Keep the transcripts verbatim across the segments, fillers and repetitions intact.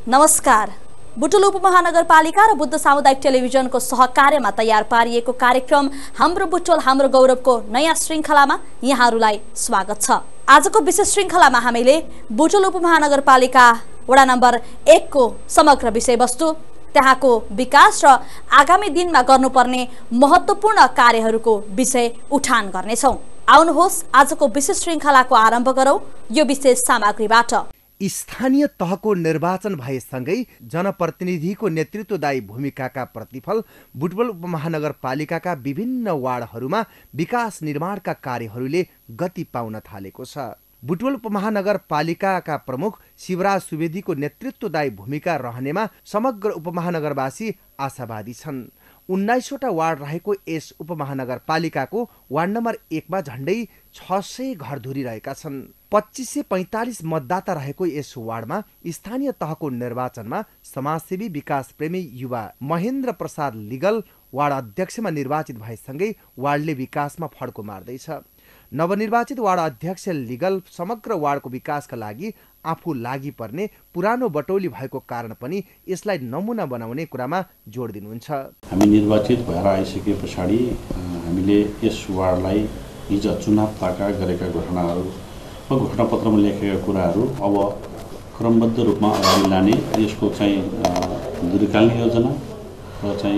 नमस्कार। बुटवल उपमहानगरपालिका र बुद्ध सामुदायिक टेलिभिजनको सहकार्यमा तयार पारिएको कार्यक्रम हाम्रो बुटवल हाम्रो गौरवको नयाँ श्रृङ्खलामा यहाँहरूलाई स्वागत छ। आजको विशेष श्रृङ्खलामा हामीले बुटवल उपमहानगरपालिका वडा नम्बर एक को समग्र विषयवस्तु, त्यहाँको विकास र आगामी दिनमा गर्नुपर्ने महत्त्वपूर्ण कार्यहरूको विषय उठान गर्नेछौँ। आउनुहोस् आजको विशेष श्रृङ्खलाको आरम्भ गरौँ यो विशेष सामग्रीबाट। स्थानीय तहको निर्वाचन भएसँगै जनप्रतिनिधिको नेतृत्वदायी भूमिकाका प्रतिफल बुटवल उपमहानगरपालिकाका विभिन्न वार्डहरूमा विकास निर्माणका कार्यहरूले गति पाउन थालेको छ। बुटवल उपमहानगरपालिकाका प्रमुख शिवराज सुवेदीको नेतृत्वदायी भूमिका रहनेमा समग्र उपमहानगरवासी आशावादी छन्। उन्नाइसवटा वार्ड रहेको यस उपमहानगरपालिकाको वार्ड नम्बर एकमा झण्डै छ सय घरधुरी रहेका छन्। पच्चिस सय पैँतालिस मतदाता रहेको यस वार्डमा स्थानीय तहको निर्वाचनमा समाजसेवी विकास प्रेमी युवा महेन्द्र प्रसाद लिगल वार्ड अध्यक्षमा निर्वाचित भएसँगै वार्डले विकासमा फड्को मार्दैछ। नवनिर्वाचित वार्ड अध्यक्ष लिगल समग्र वार्डको विकासका लागि आफू लागि पर्ने पुरानो बटौली भएको कारण पनि यसलाई नमुना बनाउने कुरामा जोड दिनुहुन्छ। हामी निर्वाचित भएर आइसके पछाडि हामीले यस वार्डलाई हिजो चुनावका गरेका घोषणाहरू वा घोषणापत्रमा लेखेका कुराहरू अब क्रमबद्ध रूपमा अगाडि लाने, यसको चाहिँ दीर्घकालीन योजना र चाहिँ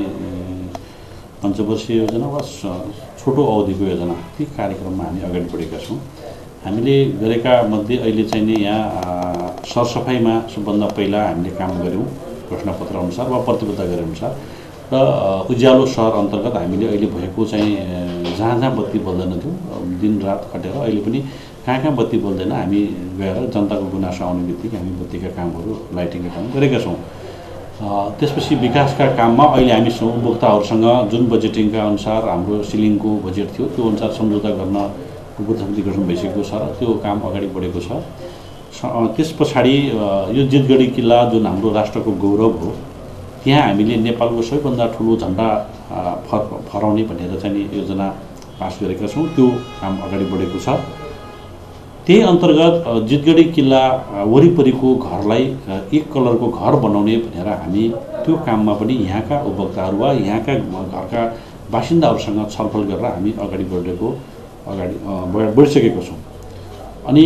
पञ्चवर्षीय योजना वा छोटो अवधिको योजना, ती कार्यक्रममा हामी अगाडि बढेका छौँ। हामीले गरेका मध्ये अहिले चाहिँ नि यहाँ सरसफाइमा सबभन्दा पहिला हामीले काम गऱ्यौँ घोषणापत्र अनुसार वा प्रतिबद्ध गरे अनुसार, र उज्यालो सहर अन्तर्गत हामीले अहिले भएको चाहिँ जहाँ जहाँ बत्ती बल्दैन थियो दिनरात खटेर अहिले पनि कहाँ कहाँ बत्ती बल्दैन हामी गएर जनताको गुनासो आउने बित्तिकै हामी बत्तीका कामहरू लाइटिङका काम गरेका छौँ। त्यसपछि विकासका काममा अहिले हामी उपभोक्ताहरूसँग जुन बजेटिङका अनुसार हाम्रो सिलिङको बजेट थियो त्यो अनुसार सम्झौता गर्न उपसमितिगठन भइसकेको छ र त्यो काम अगाडि बढेको छ। त्यस पछाडि यो जितगढी किल्ला जुन हाम्रो राष्ट्रको गौरव हो, त्यहाँ हामीले नेपालको सबैभन्दा ठुलो झन्डा फर फहराउने भनेर चाहिँ योजना पास गरेका छौँ। त्यो काम अगाडि बढेको छ। त्यही अन्तर्गत जितगढी किल्ला वरिपरिको घरलाई एक कलरको घर बनाउने भनेर हामी त्यो काममा पनि यहाँका उपभोक्ताहरू वा यहाँका घरका बासिन्दाहरूसँग छलफल गरेर हामी अगाडि बढेको अगाडि बढिसकेको छौँ। अनि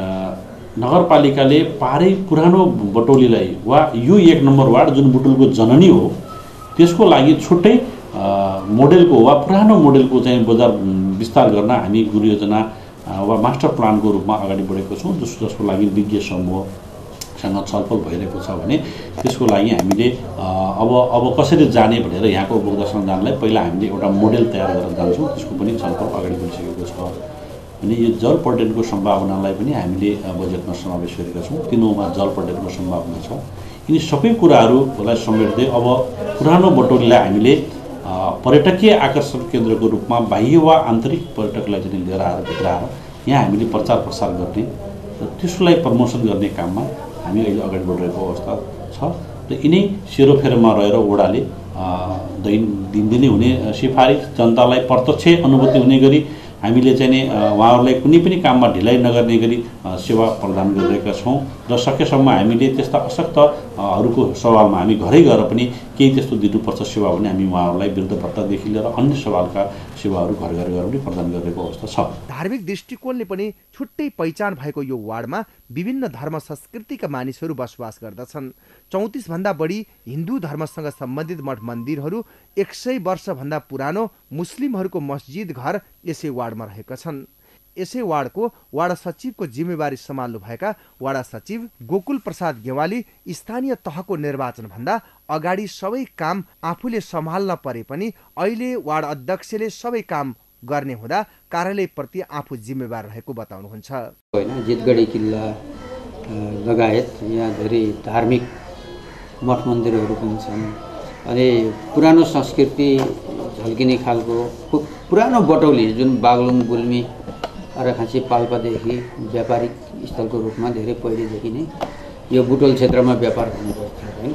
नगरपालिकाले पारै पुरानो बटौलीलाई वा यो एक नम्बर वार्ड जुन बुटवलको जननी हो त्यसको लागि छुट्टै मोडेलको वा पुरानो मोडेलको चाहिँ बजार विस्तार गर्न हामी गुरु योजना वा मास्टर प्लानको रूपमा अगाडि बढेको छौँ। जस जसको लागि विज्ञ समूहसँग छलफल भइरहेको छ भने त्यसको लागि हामीले अब अब कसरी जाने भनेर यहाँको उपभोक्तासँग जानलाई पहिला हामीले एउटा मोडेल तयार गरेर जान्छौँ। त्यसको पनि छलफल अगाडि बढिसकेको छ। अनि यो जल पर्यटनको सम्भावनालाई पनि हामीले बजेटमा समावेश गरेका छौँ। तीनौँमा जल पर्यटनको सम्भावना छ। यिनी सबै कुराहरूलाई समेट्दै अब पुरानो बटौलीलाई हामीले पर्यटकीय आकर्षण केन्द्रको रूपमा बाह्य वा आन्तरिक पर्यटकलाई चाहिँ लिएर आएर भित्र आएर यहाँ हामीले प्रचार प्रसार गर्ने र त्यसलाई प्रमोसन गर्ने काममा हामी अहिले अगाडि बढिरहेको अवस्था छ। र यिनै सेरोफेरोमा रहेर वडाले दैन दिनदिनै हुने सिफारिस जनतालाई प्रत्यक्ष अनुभूति हुने गरी हामीले चाहिँ नि उहाँहरूलाई कुनै पनि काममा ढिलाइ नगर्ने गरी सेवा प्रदान गरिरहेका छौँ। र सकेसम्म हामीले त्यस्ता अशक्तहरूको सवालमा हामी घरै गएर पनि केही त्यस्तो दिनुपर्छ सेवा भने हामी उहाँहरूलाई वृद्ध भत्तादेखि लिएर अन्य सवालका सेवाहरू घर घर गएर पनि प्रदान गरिरहेको अवस्था छ। धार्मिक दृष्टिकोणले पनि छुट्टै पहिचान भएको यो वार्डमा विभिन्न धर्म संस्कृतिका मानिसहरू बसोबास गर्दछन्। चौतिस भन्दा बढी हिन्दू धर्मसँग सम्बन्धित मठ मन्दिरहरू, एक सय वर्षभन्दा पुरानो मुस्लिमहरूको मस्जिद घर यसै वार्डमा रहेका छन्। यसै वार्डको वाडा सचिवको जिम्मेवारी सम्हाल्नु भएका वाडा सचिव गोकुल प्रसाद गेवाली स्थानीय तहको निर्वाचनभन्दा अगाडि सबै काम आफूले सम्हाल्न परे पनि अहिले वार्ड अध्यक्षले सबै काम गर्ने हुँदा कार्यालयप्रति आफू जिम्मेवार रहेको बताउनुहुन्छ। होइन, जितगढी किल्ला लगायत यहाँ धेरै धार्मिक मठ मन्दिरहरू पनि छन्। अनि पुरानो संस्कृति झल्किने खालको पुरानो बटौली जुन बागलुङ गुल्मी आराखाँची पाल्पादेखि व्यापारिक स्थलको रूपमा धेरै पहिलेदेखि नै यो बुटवल क्षेत्रमा व्यापार हुने गर्थ्यो है।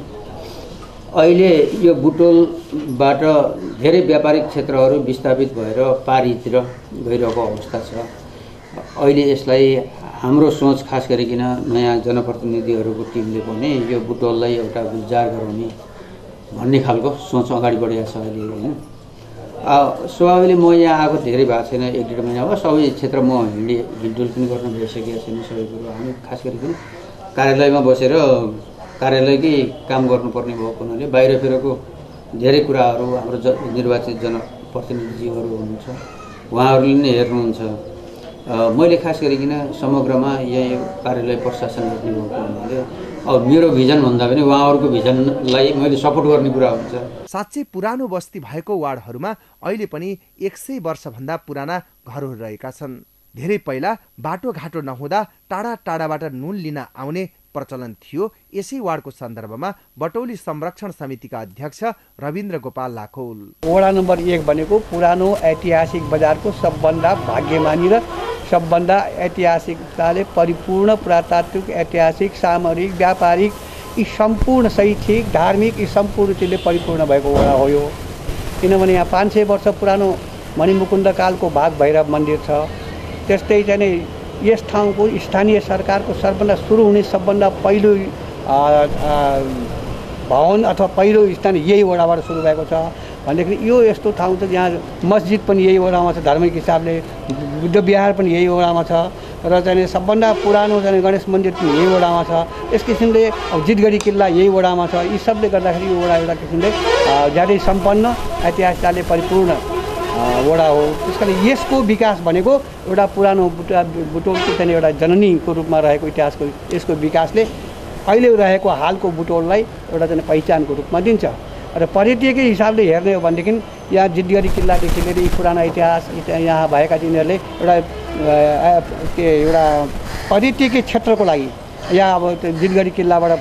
अहिले यो बुटवलबाट धेरै व्यापारिक क्षेत्रहरू विस्थापित भएर पारीतिर गइरहेको अवस्था छ। अहिले यसलाई हाम्रो सोच खास गरिकन नयाँ जनप्रतिनिधिहरूको टिमले पनि यो बुटवललाई एउटा गुल्जार गराउने भन्ने खालको सोच अगाडि बढेको छ अहिले होइन। स्वाभाविकले म यहाँ आएको धेरै भएको छैन, एक डेढ महिना भयो। सबै क्षेत्र म हिँडे हिँडडुल पनि गर्न भइसकेको छैन सबै कुरो। हामी खास गरिकन कार्यालयमा बसेर कार्यालयकै काम गर्नुपर्ने भएको हुनाले बाहिरतिरको धेरै कुराहरू हाम्रो ज निर्वाचित जनप्रतिनिधिहरू हुनुहुन्छ, उहाँहरूले नै हेर्नुहुन्छ। मैले खास गरिकन समग्रमा यही कार्यालय प्रशासन गर्ने भएको हुनाले अब मेरो भिजन भन्दा पनि उहाँहरूको भिजनलाई मैले सपोर्ट गर्ने कुरा हुन्छ। साँच्चै पुरानो बस्ती भएको वार्डहरूमा अहिले पनि एक सय वर्षभन्दा पुराना घरहरू रहेका छन्। धेरै पहिला बाटोघाटो नहुँदा टाढा टाढाबाट नुन लिन आउने प्रचलन थियो। यसै वार्डको सन्दर्भमा बटौली संरक्षण समितिका अध्यक्ष रविन्द्र गोपाल लाखौल। वडा नम्बर एक भनेको पुरानो ऐतिहासिक बजारको सबभन्दा भाग्यमानी र सबभन्दा ऐतिहासिकताले परिपूर्ण पुरातात्विक, ऐतिहासिक, सामरिक, व्यापारिक, यी सम्पूर्ण शैक्षिक, धार्मिक, यी सम्पूर्ण चिजले परिपूर्ण भएको वडा हो यो। किनभने यहाँ पाँच सय वर्ष पुरानो मणिमुकुन्द कालको भाग भैरव मन्दिर छ। त्यस्तै चाहिँ यस ठाउँको स्थानीय सरकारको सबभन्दा सुरु हुने सबभन्दा पहिलो भवन अथवा पहिलो स्थान यही वडाबाट सुरु भएको छ भनेदेखि यो यस्तो ठाउँ छ जहाँ मस्जिद पनि यही वडामा छ, धार्मिक हिसाबले बुद्ध विहार पनि यही वडामा छ र चाहिँ सबभन्दा पुरानो चाहिँ गणेश मन्दिर पनि यही वडामा छ। यस किसिमले जितगढी किल्ला यही वडामा छ। यी सबले गर्दाखेरि यो वडा एउटा किसिमले ज्यादै सम्पन्न ऐतिहासिकताले परिपूर्ण वडा हो। त्यस कारण यसको विकास भनेको एउटा पुरानो बुटा बुटवलको चाहिँ एउटा जननीको रूपमा रहेको इतिहासको यसको विकासले अहिले रहेको हालको बुटवललाई एउटा चाहिँ पहिचानको रूपमा दिन्छ। र पर्यटकीय हिसाबले हेर्ने हो भनेदेखि यहाँ जितगढी किल्लादेखि लिएर यी पुरानो इतिहास यहाँ भएका तिनीहरूले एउटा के एउटा पर्यटकीय क्षेत्रको लागि यहाँ अब जितगढी किल्लाबाट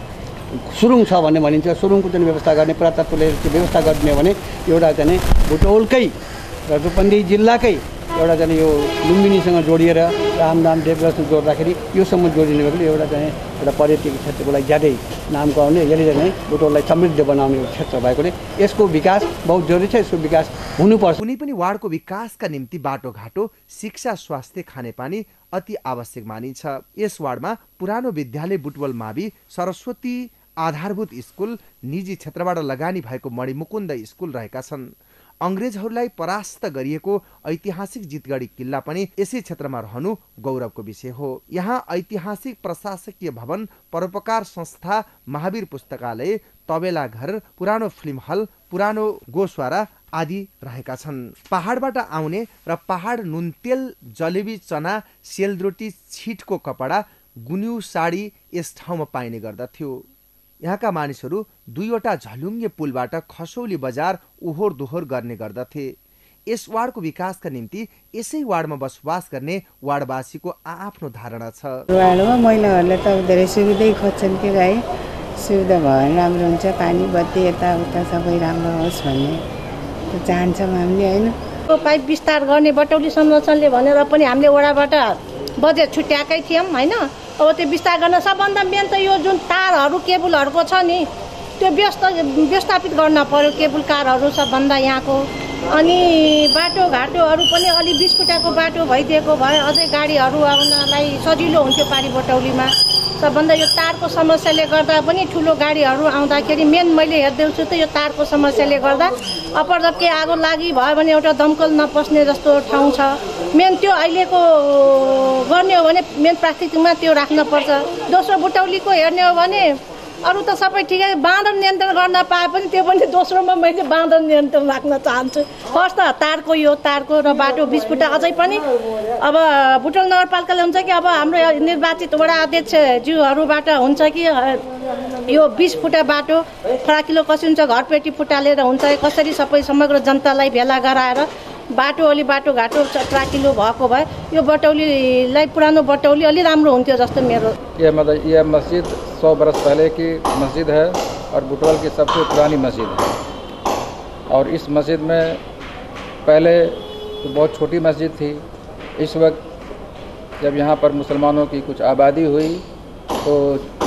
सुरुङ छ भन्ने भनिन्छ। सुरुङको चाहिँ व्यवस्था गर्ने पुरातत्वले व्यवस्था गर्ने हो भने एउटा चाहिँ बुटवलकै र रूपन्देही जिल्लाकै एउटा चाहिँ यो लुम्बिनीसँग जोडिएर रामधाम देवगढसँग जोड्दाखेरि योसम्म जोडिने भएकोले एउटा चाहिँ एउटा पर्यटकीय क्षेत्रको लागि ज्यादै नाम गराउने, यसले चाहिँ बुटवललाई समृद्ध बनाउने क्षेत्र भएकोले यसको विकास बहुत जरुरी छ। यसको विकास हुनुपर्छ। कुनै पनि वार्डको विकासका निम्ति बाटोघाटो, शिक्षा, स्वास्थ्य, खानेपानी अति आवश्यक मानिन्छ। यस वार्डमा पुरानो विद्यालय बुटवल मावि, सरस्वती आधारभूत स्कुल, निजी क्षेत्रबाट लगानी भएको मणिमुकुन्द स्कुल रहेका छन्। अंग्रेजहरूलाई परास्त गरिएको ऐतिहासिक जितगढी किल्ला पनि यसै क्षेत्रमा रहनु गौरवको विषय हो। यहाँ ऐतिहासिक प्रशासकीय भवन, परोपकार संस्था, महावीर पुस्तकालय, तबेला घर, पुरानो फिल्म हल, पुरानो गोस्वारा आदि रहेका छन्। पहाडबाट आउने र पहाड नुनतेल, जलेबी, चना, सेलरोटी, छिटको कपडा, गुन्यू साडी यस ठाउँमा पाइने गर्दथ्यो। यहाँका मानिसहरू दुईवटा झलुङ्गे पुलबाट खसौली बजार ओहोर दोहोर गर्ने गर्दथे। यस वार्डको विकासका निम्ति यसै वार्डमा बसोबास गर्ने वार्डवासीको आफ्नो धारणा छ। वार्डमा महिलाहरूले त धेरै सुविधै खोज्छन् कि है, सुविधा भयो भने राम्रो हुन्छ, पानी बत्ती यताउता सबै राम्रो होस् भन्ने चाहन्छौँ हामीले होइन। पाइप विस्तार गर्ने बटौली संरक्षणले भनेर पनि हामीले वडाबाट बजेट छुट्याएकै थियौँ होइन। अब त्यो विस्तार गर्न सबभन्दा मेन त यो जुन तारहरू केबुलहरूको छ नि त्यो व्यस्त व्यवस्थापित गर्न पर्यो, केबुल कारहरू सबभन्दा यहाँको। अनि बाटोघाटोहरू पनि अलि बिस फुटाको बाटो भइदिएको भए अझै गाडीहरू आउनलाई सजिलो हुन्थ्यो पारी बटौलीमा। सबभन्दा यो तारको समस्याले गर्दा पनि ठुलो गाडीहरू आउँदाखेरि मेन मैले हेर्दैछु त यो तारको समस्याले गर्दा अपरदप के आगो लागि भयो भने एउटा दमकल नपस्ने जस्तो ठाउँ छ। मेन त्यो अहिलेको गर्ने हो भने मेन प्राथमिकतामा त्यो राख्नुपर्छ। दोस्रो बुटौलीको हेर्ने हो भने अरू त सबै ठिकै, बाँदर नियन्त्रण गर्न पाए पनि त्यो पनि दोस्रोमा मैले बाँदर नियन्त्रण राख्न चाहन्छु। फर्स्ट त तारको यो तारको र बाटो बिस फुटा अझै पनि अब बुटवल नगरपालिकाले हुन्छ कि अब हाम्रो निर्वाचित वडा अध्यक्षज्यूहरूबाट हुन्छ कि यो बिस फुटा बाटो फराकिलो कसरी हुन्छ, घरपेटी फुटालेर हुन्छ, कसरी सबै समग्र जनतालाई भेला गराएर बाटो अलि बाटोघाटो ट्राकिलो भएको भए यो बटौलीलाई पुरानो बटौली अलि राम्रो हुन्थ्यो जस्तो मेरो। ये मतलब ये मस्जिद सौ बरस पहले की मस्जिद है और बुटवल की सबसे पुरानी मस्जिद है। और इस मस्जिद में पहले तो बहुत छोटी मस्जिद थी। इस वक्त जब यहाँ पर मुसलमानों की कुछ आबादी हुई तो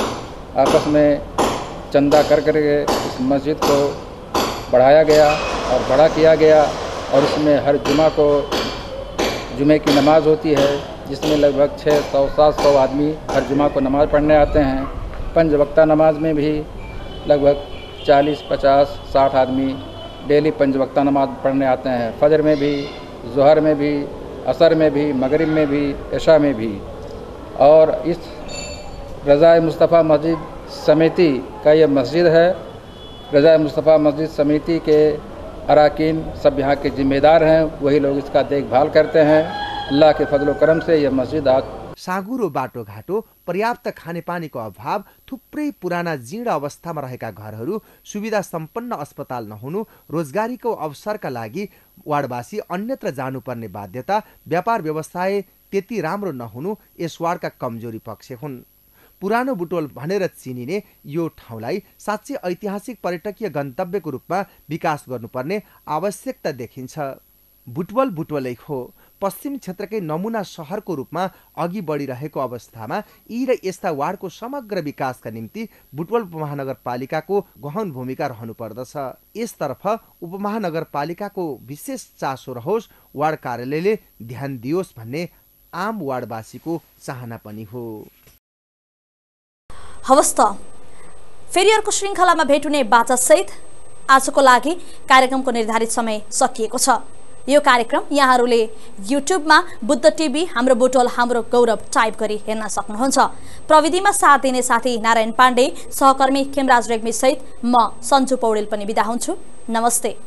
आपस में चंदा कर करके इस मस्जिद को बढ़ाया गया और बड़ा किया गया और इसमें हर जुमा को जुमे की नमाज होती है। जिसमें लगभग छः सौ सात सौ आदमी हर जुमा को नमाज़ पढ़ने आते हैं। पंज वक्ता नमाज में भी लगभग चालीस पचास साठ आदमी डेली पंज वक्ता नमाज पढ़ने आते हैं। फजर में भी, ज़ोहर में भी, असर में भी, मगरिब में भी, इशा में भी। और इस रज़ाए मुस्तफ़ा मस्जिद समिति का ये मस्जिद है। रज़ाए मुस्तफ़ा मस्जिद समिति के अराकीन सब यहाँ के जिम्मेदार हैं, वही लोग इसका देखभाल करते हैं। अल्लाह के फजल करम से यह मस्जिद आज साँघुरो बाटोघाटो, पर्याप्त खानेपानीको अभाव, थुप्रै पुराना जीर्ण अवस्थामा रहेका घरहरू, सुविधा सम्पन्न अस्पताल नहुनु, रोजगारीको अवसरका लागि वार्डवासी अन्यत्र जानुपर्ने बाध्यता, व्यापार व्यवसाय त्यति राम्रो नहुनु यस वार्डका कमजोरी पक्ष हुन्। पुरानो बुटवल भनेर चिनिने यो ठाउँलाई साँच्चै ऐतिहासिक पर्यटकीय गन्तव्यको रूपमा विकास गर्नुपर्ने आवश्यकता देखिन्छ। बुटवल बुटवलै हो, पश्चिम क्षेत्रकै नमुना सहरको रूपमा अघि बढिरहेको अवस्थामा यी र यस्ता वार्डको समग्र विकासका निम्ति बुटवल उपमहानगरपालिकाको गहन भूमिका रहनुपर्दछ। यसतर्फ उपमहानगरपालिकाको विशेष चासो रहोस्, वार्ड कार्यालयले ध्यान दियोस् भन्ने आम वार्डवासीको चाहना पनि हो। हवस् त, फेरि अर्को श्रृङ्खलामा भेट हुने बाचासहित आजको लागि कार्यक्रमको निर्धारित समय सकिएको छ। यो कार्यक्रम यहाँहरूले युट्युबमा बुद्ध टिभी हाम्रो बुटवल हाम्रो गौरव टाइप गरी हेर्न सक्नुहुन्छ। प्रविधिमा साथ दिने साथी नारायण पाण्डे, सहकर्मी खेमराज रेग्मी सहित म सन्जु पौडेल पनि बिदा हुन्छु। नमस्ते।